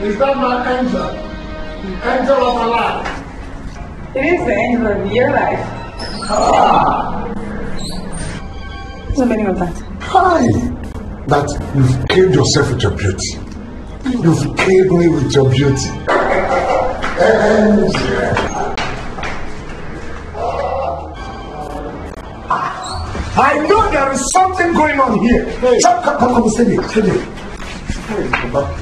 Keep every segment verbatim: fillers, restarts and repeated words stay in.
Is that my angel? Angel of my life. It is the angel of your life. Ah! What's the meaning of that? Hi! That you've killed yourself with your beauty. You've killed me with your beauty. Angel. I know there is something going on here. Hey. Come, come, come, come, steady, steady. Hey, come back.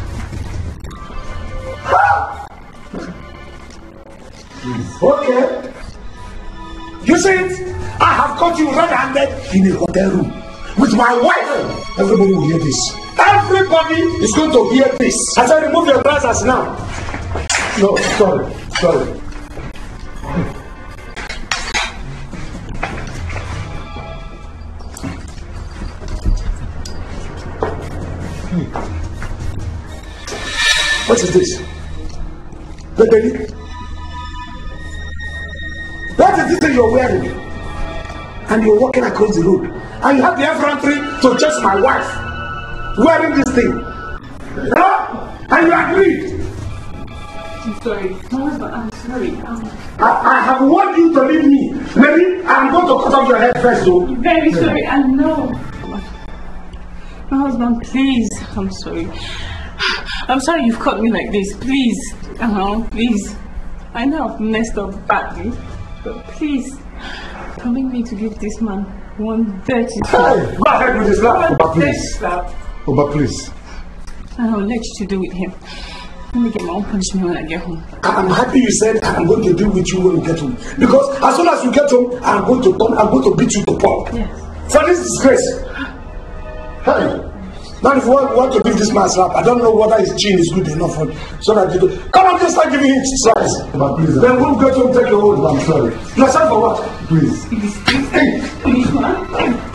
Okay. You see it? I have caught you red-handed in a hotel room with my wife. Everybody will hear this. Everybody is going to hear this. I said, remove your trousers now. No, sorry, sorry. What is this? The belly? What is this thing you're wearing? And you're walking across the road. And you have the effrontery to chase my wife wearing this thing. Huh? And you agreed. I'm sorry. No, husband, I'm sorry. I'm... I, I have warned you to leave me. Maybe I'm going to cut off your head first, though. I'm very sorry. I know. My husband, please. I'm sorry. I'm sorry you've caught me like this. Please. Uh-huh. Please. I know I've messed up badly. But please. Permit me to give this man one dirty slap. Hey, go ahead with this slap. Oba, please. Slap. Oba, please. And I'll let you deal with him. Let me get my own punishment when I get home. I'm happy you said I'm going to deal with you when you get home. Because as soon as you get home, I'm going to come, I'm going to beat you to pulp. Yes. For this disgrace. Hey. Now if you want, want to give this man a slap, I don't know whether his chin is good enough for so that you do. Come on, just start giving him slaps. But please. Then we'll get home, take your hold. I'm sorry. You're sorry for what? Please. Please, please. Please, man.